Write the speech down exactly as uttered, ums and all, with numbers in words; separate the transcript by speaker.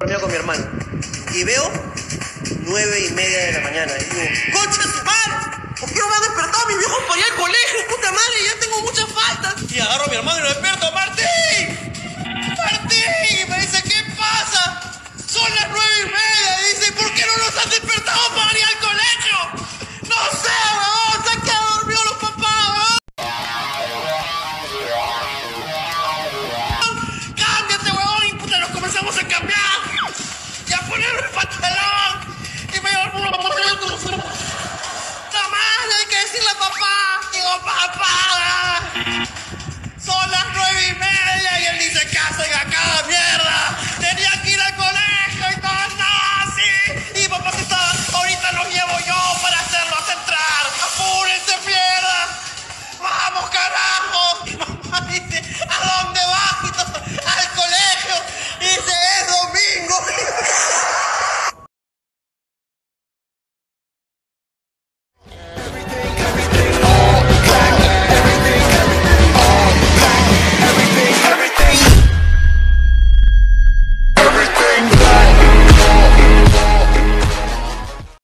Speaker 1: dormido con mi hermano. Y veo nueve y media de la mañana. Y digo, ¡concha su madre! ¿Por qué no me han despertado mis viejos para ir al colegio? ¡Puta madre! Ya tengo muchas faltas. Y agarro a mi hermano y lo despierto. ¡Martín! ¡Martín!